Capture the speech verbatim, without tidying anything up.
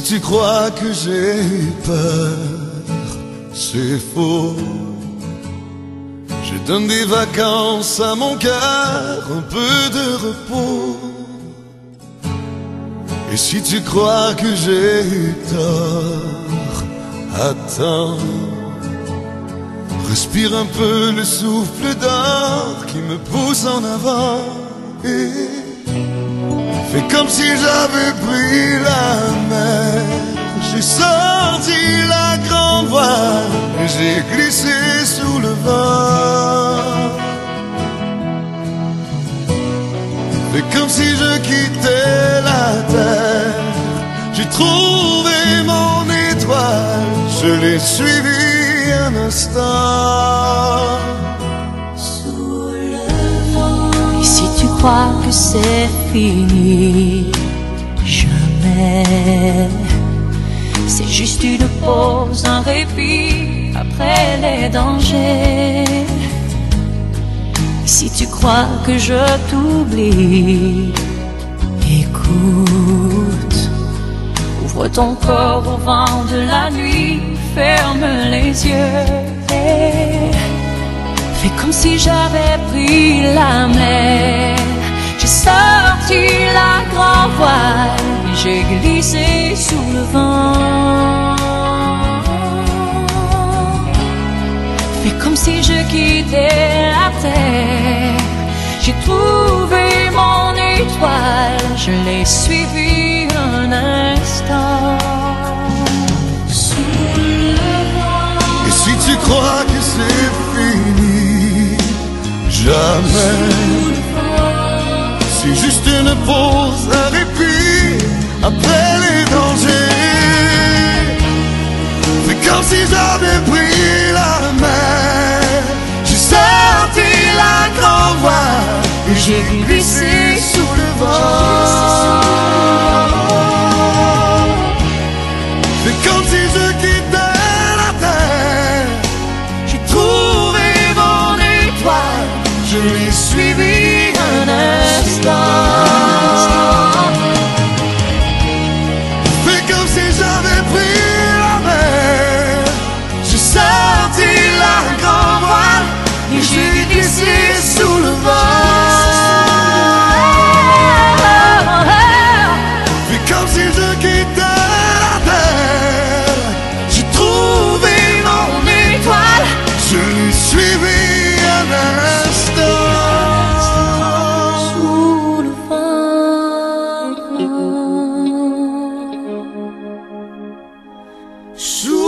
tu crois que j'ai eu peur, c'est faux. Je donne des vacances à mon cœur, un peu de repos. Et si tu crois que j'ai eu tort, attends. Respire un peu le souffle d'or qui me pousse en avant. Et fais comme si j'avais pris la mer. J'ai sorti la grande voile et j'ai glissé sous le vent. Fais comme si je quittais la terre. J'ai trouvé mon étoile, je l'ai suivi un instant. Sous le vent. Et si tu crois que c'est fini, jamais. C'est juste une pause, un répit après les dangers. Et si tu crois que je t'oublie, écoute. Ouvre ton corps au vent de la nuit, ferme les yeux et fais comme si j'avais pris la mer. J'ai sorti la grande voile et j'ai glissé sous le vent. Fais comme si je quittais la terre. J'ai trouvé mon étoile, je l'ai suivi un instant. Sous le vent. Et si tu crois que c'est fini, jamais. C'est juste une pause, un répit après les dangers. C'est comme si j'avais pris la mer. J'ai sorti la grande voile et j'ai glissé sous le vent. C'est comme si je quittais la terre. J'ai trouvé mon étoile, je l'ai suivi un instant. Fais comme si j'avais pris la mer. J'ai sorti la grande voile et j'ai glissé sous le vent. Fais comme si je quittais la terre. J'ai trouvé mon étoile, je l'ai suivi un instant. Sous le vent. Sous